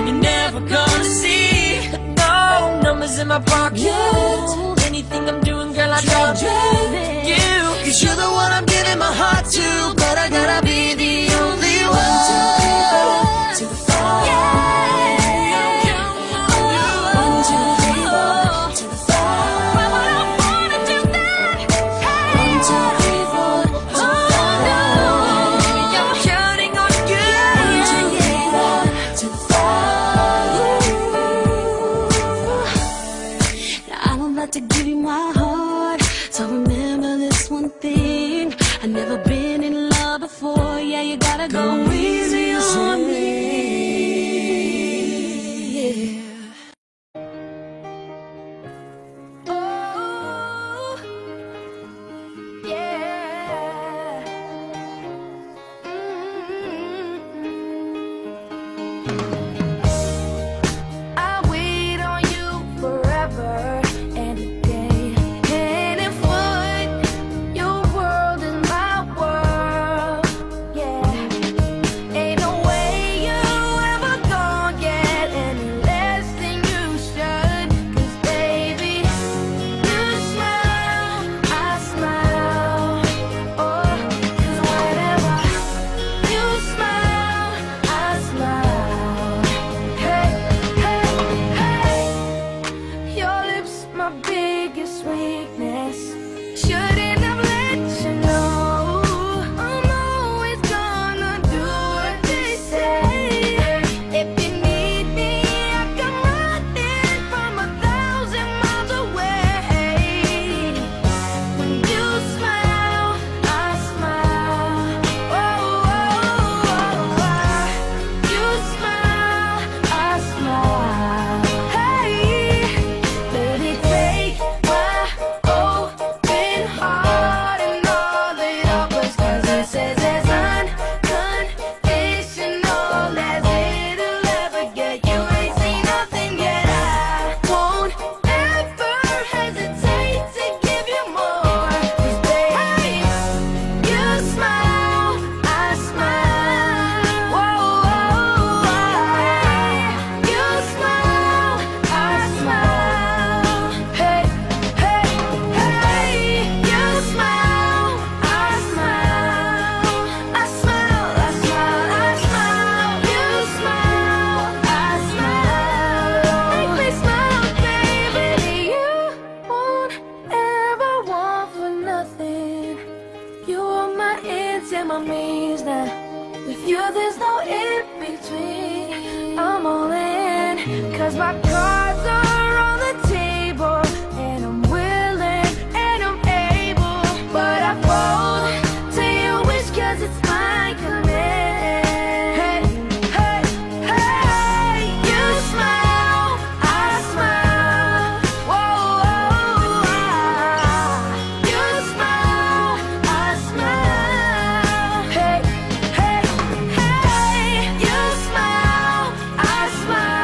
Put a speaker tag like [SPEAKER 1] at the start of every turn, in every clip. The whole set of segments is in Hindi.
[SPEAKER 1] you're never gonna see. No numbers in my pocket. Anything I'm doing, girl, I drop you. Cause you're the one I'm giving my heart to. But I gotta be the only one to the fall.
[SPEAKER 2] To give you my heart, so remember this one thing: I've never been in love before. Yeah, you gotta go easy on me. Yeah. Oh, yeah. I'll wait on you forever.
[SPEAKER 3] Cause my cards are on the table, and I'm willing and I'm able, but I fold to your wish cause it's my command. Hey, hey, hey, you smile, I smile. Whoa, whoa, you smile, I smile. Hey, hey, hey, you smile, I smile.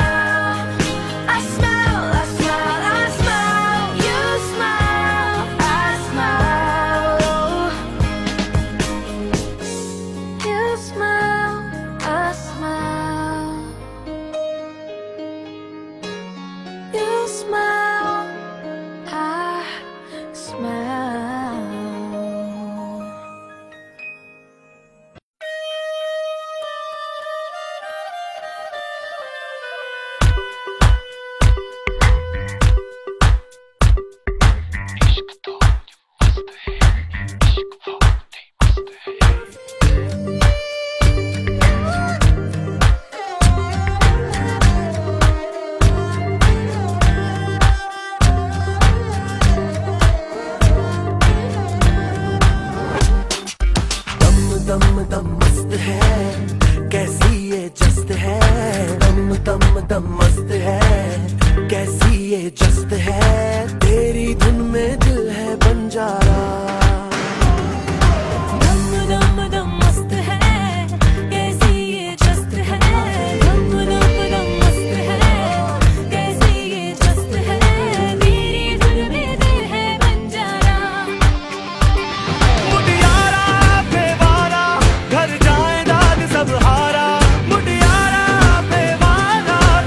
[SPEAKER 4] दम मस्त है, कैसी ये जस्त है। दम मस्त है, कैसी ये जस्त है। तेरी धुन में दिल है बंजारा।
[SPEAKER 2] दम मस्त है, कैसी ये जस्त है। दम मस्त है, कैसी ये जस्त है। तेरी धुन में दिल है बंजारा।
[SPEAKER 4] मुटियारा बेवारा, घर जाए दाद सब हारा। मुटियारा बेवारा,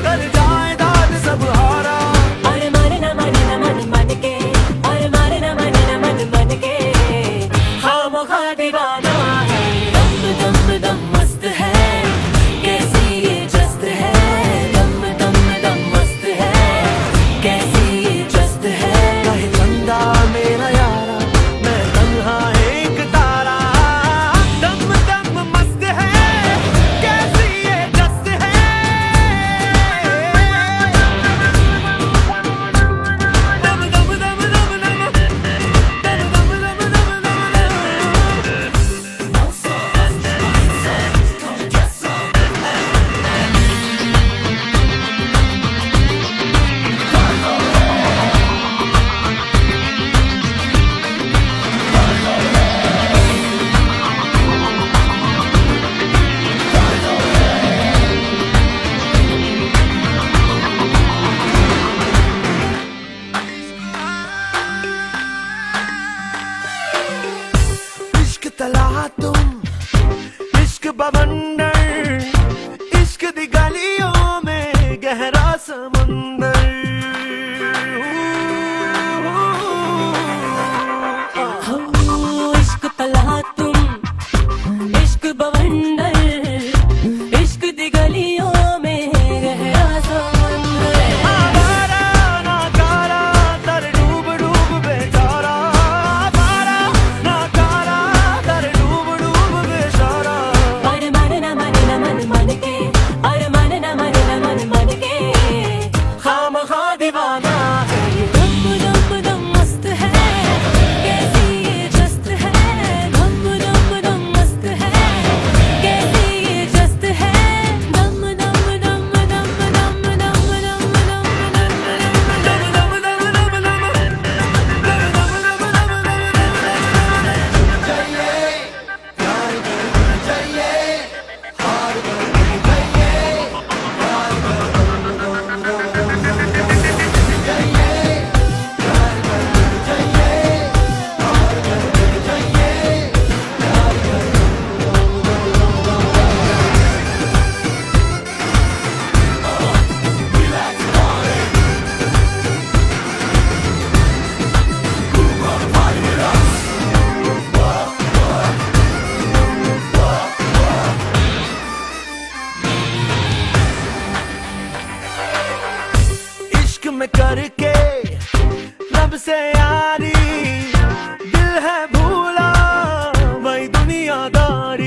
[SPEAKER 4] में करके रब से यारी, दिल है भूला वही दुनियादारी।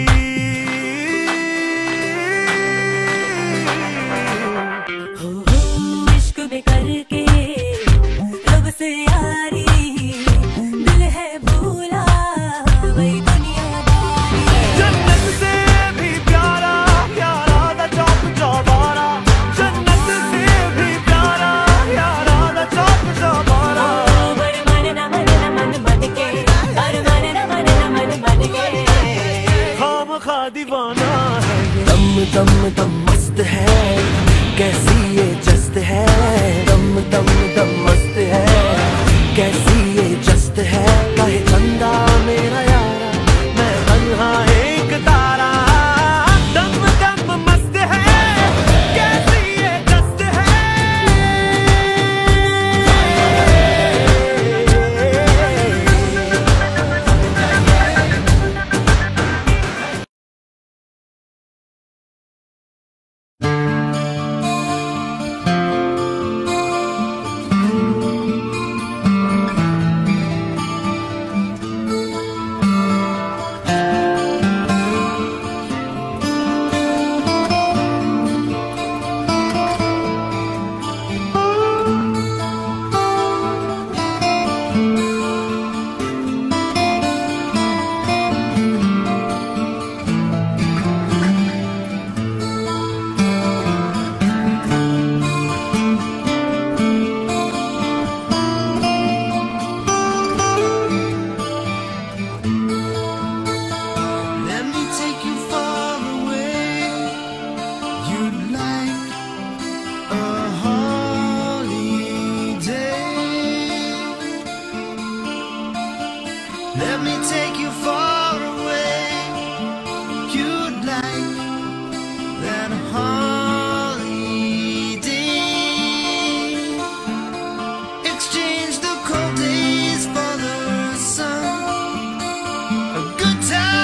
[SPEAKER 2] इश्क में करके रब से यारी, दिल है भूला वही दुनियादारी।
[SPEAKER 4] जन्नत से भी प्यारा यारा दा चौक चौबारा, जन्नत से भी प्यारा यारा दा चौक चौबारा। खामखा दीवाना है, दम दम दम मस्त है, कैसी ये जस्त है। दम दम दम मस्त है, कैसी ये जस्त है। कहे चंदा मेरा यारा, मैं तन्हा एक तारा। दम दम मस्त है, कैसी ये जस्त है। Let me take you far away. You'd like that holiday. Exchange the cold days for the sun. A good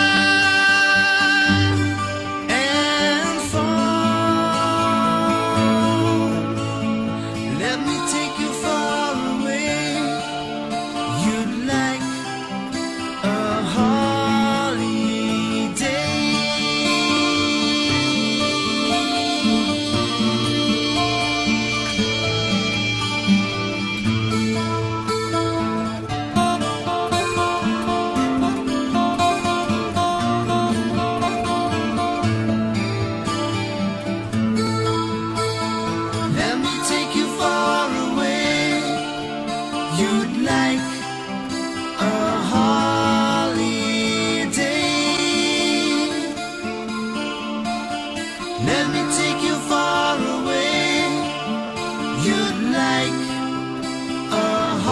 [SPEAKER 4] time and fun. Let me take you far away. You'd like a holiday. Let me take you far away. You'd like a holiday. Let me take you far away. You'd like a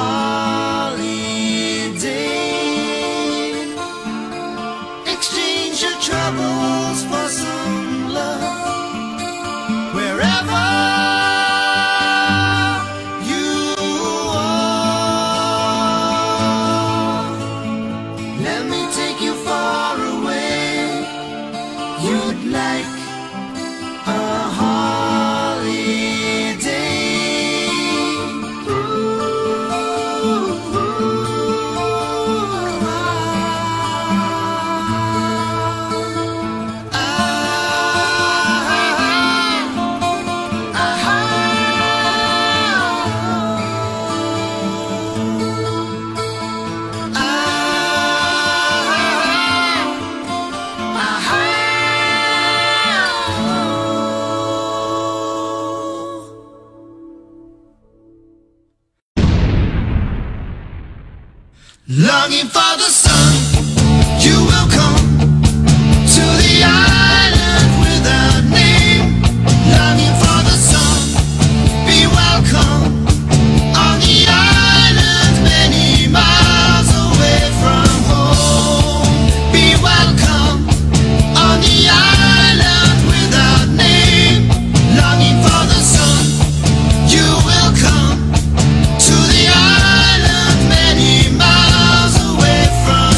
[SPEAKER 4] holiday. Exchange your troubles for some love. Wherever you are, let me take you far away. You'd like a holiday. Longing for the sun, you will come to the island without name. Longing for the sun, be welcome on the island many miles away from home. Be welcome on the island without name. Longing for the sun, you will come to the island many miles away from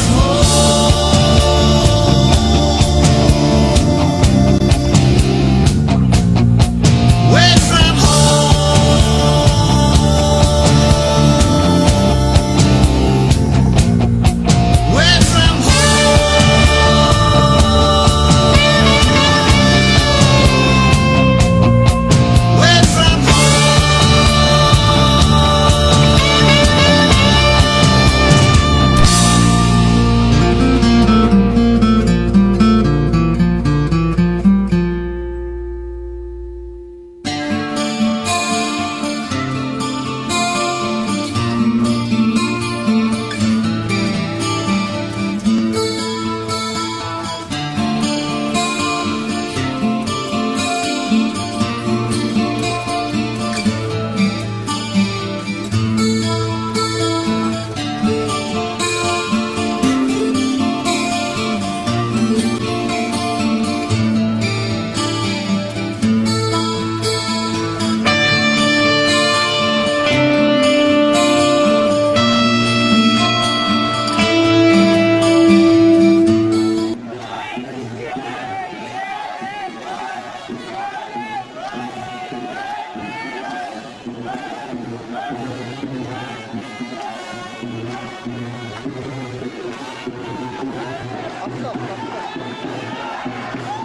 [SPEAKER 5] Atla atla atla.